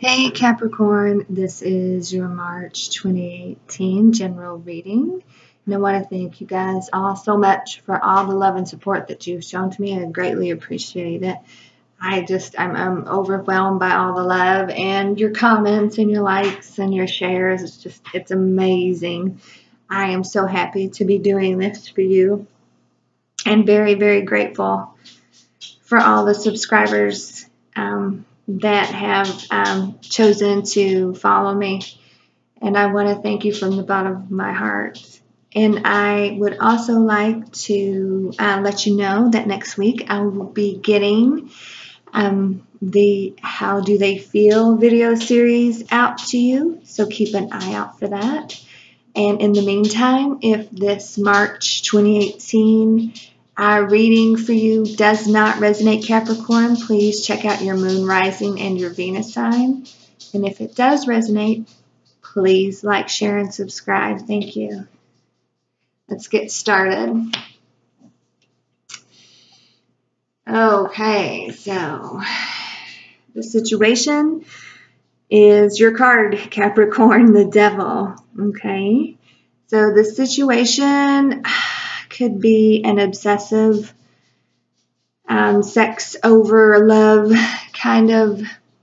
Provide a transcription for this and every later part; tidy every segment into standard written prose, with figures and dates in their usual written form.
Hey Capricorn, this is your March 2018 general reading. And I want to thank you guys all so much for all the love and support that you've shown to me. I greatly appreciate it. I'm overwhelmed by all the love and your comments and your likes and your shares. It's amazing. I am so happy to be doing this for you and very, very grateful for all the subscribers that have chosen to follow me. And I want to thank you from the bottom of my heart. And I would also like to let you know that next week I will be getting the How Do They Feel video series out to you. So keep an eye out for that. And in the meantime, if this March 2018 reading for you does not resonate, Capricorn, please check out your moon rising and your Venus sign. And if it does resonate, please like, share, and subscribe. Thank you. Let's get started. Okay, so the situation is your card, Capricorn, the Devil. Okay, so the situation could be an obsessive sex over love kind of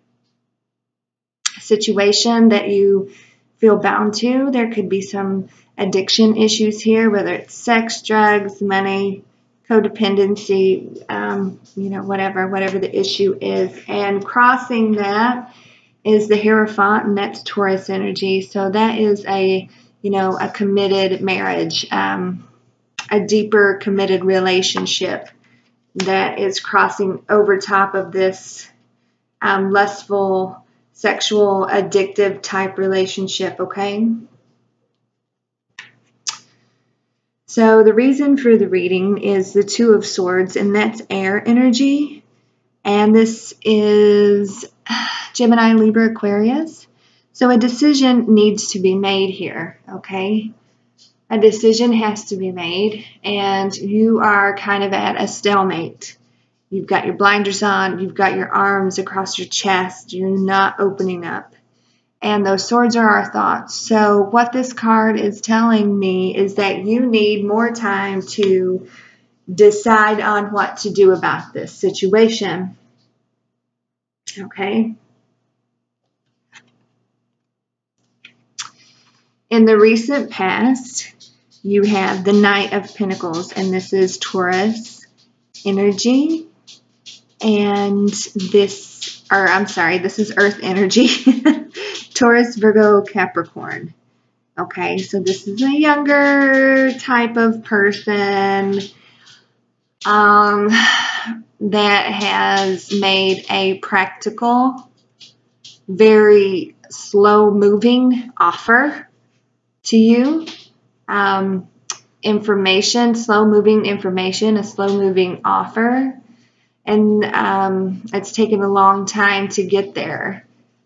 situation that you feel bound to. There could be some addiction issues here, whether it's sex, drugs, money, codependency, whatever the issue is. And crossing that is the Hierophant, and that's Taurus energy. So that is a committed marriage, a deeper committed relationship that is crossing over top of this lustful, sexual, addictive type relationship, okay? So the reason for the reading is the Two of Swords, and that's air energy. And this is Gemini, Libra, Aquarius. So a decision needs to be made here, okay? A decision has to be made, and you are kind of at a stalemate. You've got your blinders on, you've got your arms across your chest, you're not opening up. And those swords are our thoughts. So what this card is telling me is that you need more time to decide on what to do about this situation. Okay? In the recent past, you have the Knight of Pentacles, and this is Taurus energy. And this is Earth energy. Taurus, Virgo, Capricorn. Okay, so this is a younger type of person that has made a practical, very slow-moving offer to you. Information, slow-moving information, a slow-moving offer. And it's taken a long time to get there.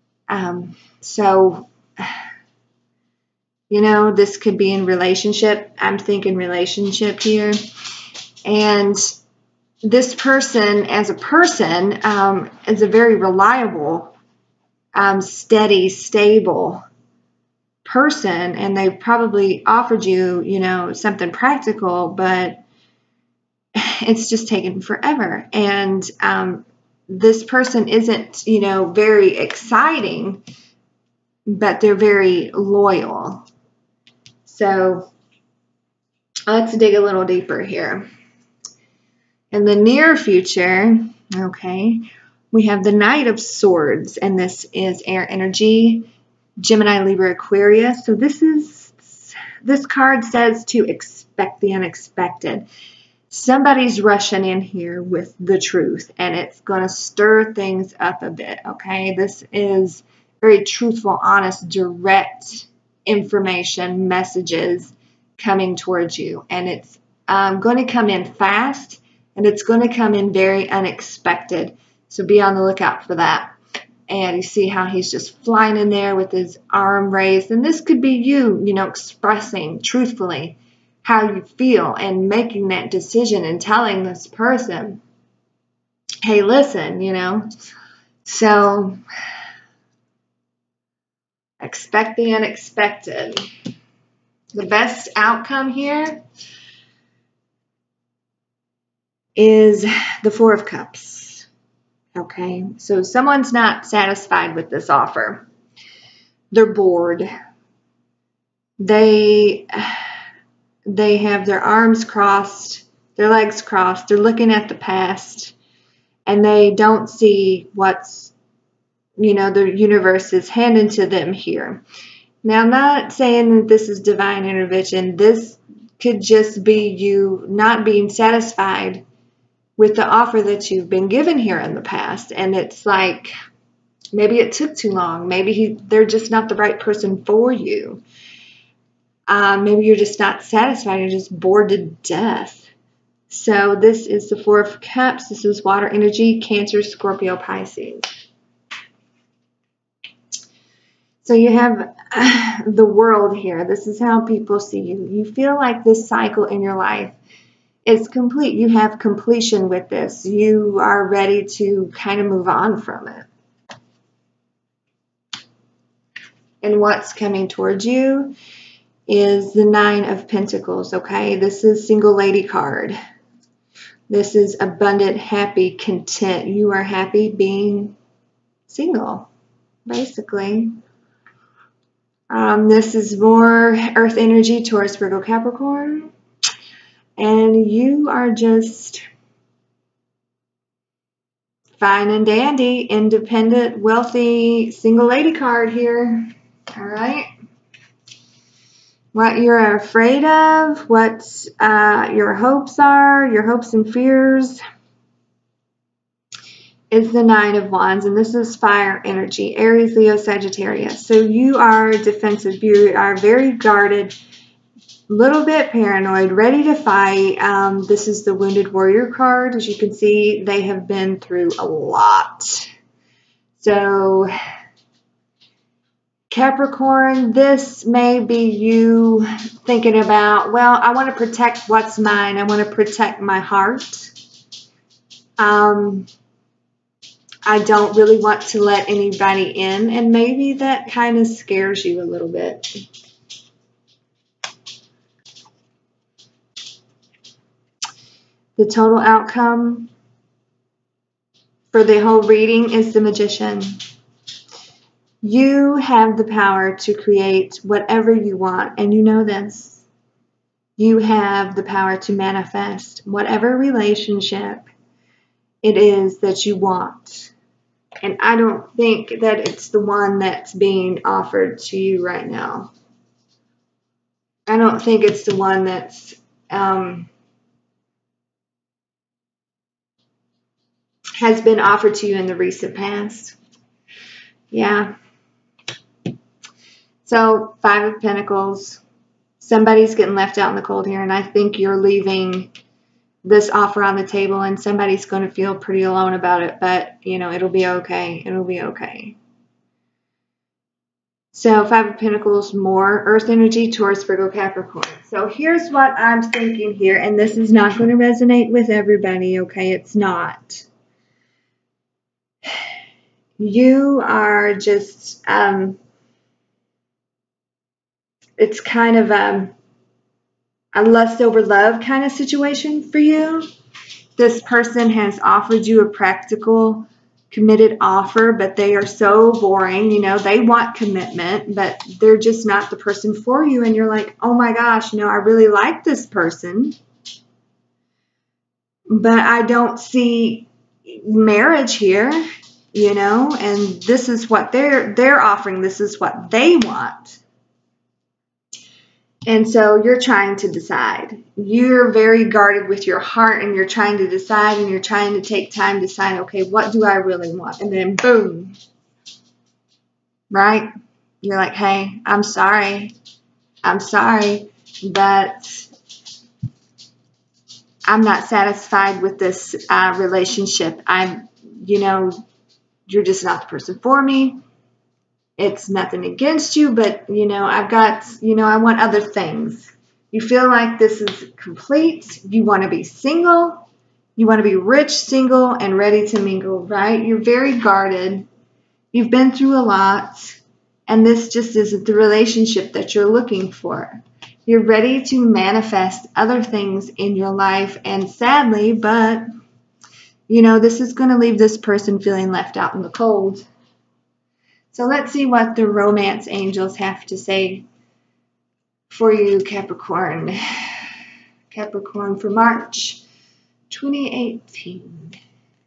This could be in relationship. I'm thinking relationship here. And this person, as a person, is a very reliable, steady, stable person. And they probably offered you, something practical, but it's just taken forever. And this person isn't, very exciting, but they're very loyal. So let's dig a little deeper here. In the near future, okay, we have the Knight of Swords, and this is air energy, Gemini, Libra, Aquarius. So this card says to expect the unexpected. Somebody's rushing in here with the truth, and it's going to stir things up a bit, okay? This is very truthful, honest, direct information, messages coming towards you. And it's going to come in fast, and it's going to come in very unexpected. So be on the lookout for that. And you see how he's just flying in there with his arm raised. And this could be you, expressing truthfully how you feel and making that decision and telling this person, hey, listen, So Expect the unexpected. The best outcome here is the Four of Cups. Okay, so someone's not satisfied with this offer. They're bored. They have their arms crossed, their legs crossed. They're looking at the past, and they don't see what's, the universe is handing to them here. Now, I'm not saying that this is divine intervention. This could just be you not being satisfied with the offer that you've been given here in the past. And it's like, maybe it took too long. Maybe they're just not the right person for you. Maybe you're just not satisfied. You're just bored to death. So this is the Four of Cups. This is water energy, Cancer, Scorpio, Pisces. So you have the World here. This is how people see you. You feel like this cycle in your life is complete. You have completion with this. You are ready to kind of move on from it. And what's coming towards you is the Nine of Pentacles, okay? This is single lady card. This is abundant, happy, content. You are happy being single, basically. This is more earth energy, Taurus, Virgo, Capricorn. And you are just fine and dandy, independent, wealthy, single lady card here. All right. What you're afraid of, what your hopes are, your hopes and fears, is the Nine of Wands, and this is fire energy, Aries, Leo, Sagittarius. So you are defensive, you are very guarded, a little bit paranoid, ready to fight. This is the Wounded Warrior card. As you can see, they have been through a lot. So Capricorn, this may be you thinking about, well, I want to protect what's mine. I want to protect my heart. I don't really want to let anybody in, and maybe that kind of scares you a little bit. The total outcome for the whole reading is the Magician. You have the power to create whatever you want, and you know this. You have the power to manifest whatever relationship it is that you want. And I don't think that it's the one that's being offered to you right now. I don't think it's the one that's has been offered to you in the recent past. Yeah. So, Five of Pentacles. Somebody's getting left out in the cold here, and I think you're leaving this offer on the table, and somebody's going to feel pretty alone about it, but, it'll be okay. It'll be okay. So, Five of Pentacles, more earth energy, Taurus, Virgo, Capricorn. So, here's what I'm thinking here, and this is not going to resonate with everybody, okay? It's not. You are just, it's kind of a lust over love kind of situation for you. This person has offered you a practical, committed offer, but they are so boring. They want commitment, but they're just not the person for you. And you're like, oh my gosh, I really like this person, but I don't see marriage here, and this is what they're offering. This is what they want. And so you're trying to decide. You're very guarded with your heart, and you're trying to decide, and you're trying to take time to decide, okay, what do I really want? And then boom, right? You're like, hey, I'm sorry, but I'm not satisfied with this relationship. You're just not the person for me. It's nothing against you, but, I've got, I want other things. You feel like this is complete. You want to be single. You want to be rich, single, and ready to mingle, right? You're very guarded. You've been through a lot, And this just isn't the relationship that you're looking for. You're ready to manifest other things in your life. And sadly, but, you know, this is going to leave this person feeling left out in the cold. So let's see what the romance angels have to say for you, Capricorn. Capricorn for March 2018.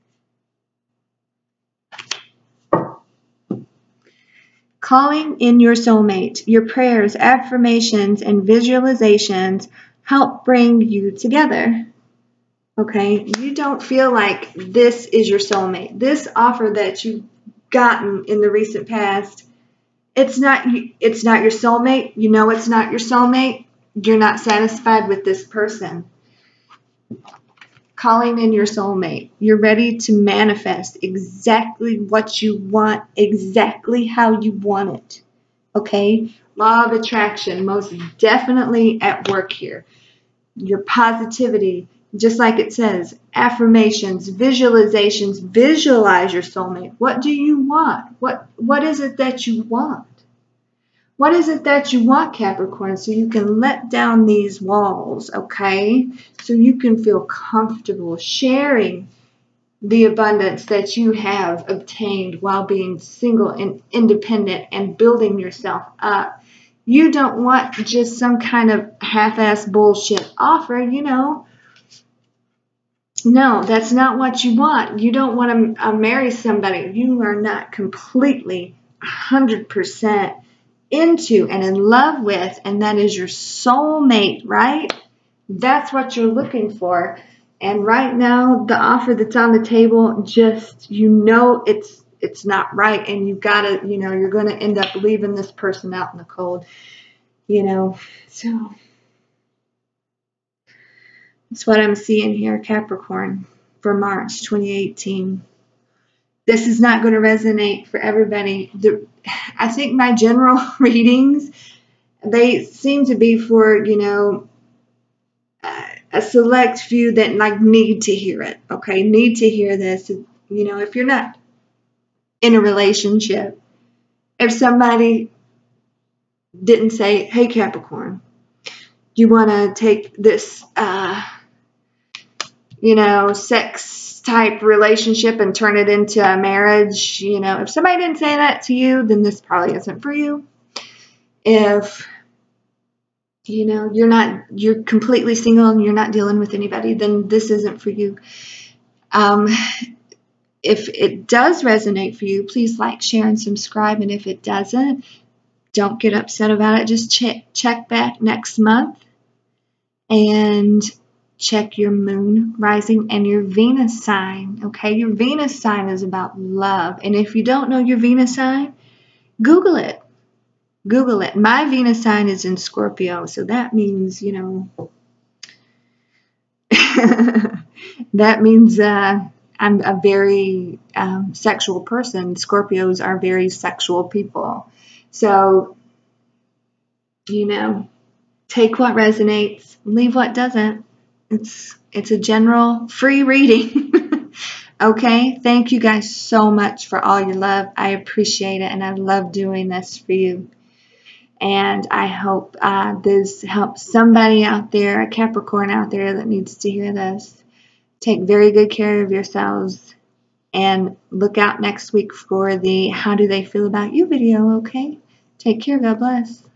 Calling in your soulmate. Your prayers, affirmations, and visualizations help bring you together. Okay? You don't feel like this is your soulmate. This offer that you've gotten in the recent past, it's not your soulmate. You know it's not your soulmate. You're not satisfied with this person. Calling in your soulmate. You're ready to manifest exactly what you want, exactly how you want it. Okay? Law of attraction, most definitely at work here. Your positivity, just like it says, affirmations, visualizations, visualize your soulmate. What do you want? What is it that you want? What is it that you want, Capricorn, so you can let down these walls, okay? So you can feel comfortable sharing the abundance that you have obtained while being single and independent and building yourself up. You don't want just some kind of half-ass bullshit offer, you know. No, that's not what you want. You don't want to marry somebody you are not completely 100% into and in love with, and that is your soulmate, right? That's what you're looking for. And right now, the offer that's on the table, just, you know, it's not right, and you gotta, you know, you're gonna end up leaving this person out in the cold, you know. So that's what I'm seeing here, Capricorn, for March 2018. This is not going to resonate for everybody. I think my general readings, they seem to be for, you know, a select few that like need to hear it. Okay, need to hear this. You know, if you're not in a relationship, if somebody didn't say, "Hey, Capricorn, you want to take this, you know, sex type relationship and turn it into a marriage," you know, if somebody didn't say that to you, then this probably isn't for you. If, you know, you're completely single and you're not dealing with anybody, then this isn't for you. If it does resonate for you, please like, share, and subscribe. And if it doesn't, don't get upset about it. Just check back next month and check your moon, rising, and your Venus sign. Okay, your Venus sign is about love. And if you don't know your Venus sign, Google it. Google it. My Venus sign is in Scorpio, so that means, you know, that means I'm a very sexual person. Scorpios are very sexual people. So, you know, take what resonates, leave what doesn't. It's a general free reading. Okay, thank you guys so much for all your love. I appreciate it, and I love doing this for you. And I hope this helps somebody out there, a Capricorn out there that needs to hear this. Take very good care of yourselves, and look out next week for the How Do They Feel About You video, okay? Take care. God bless.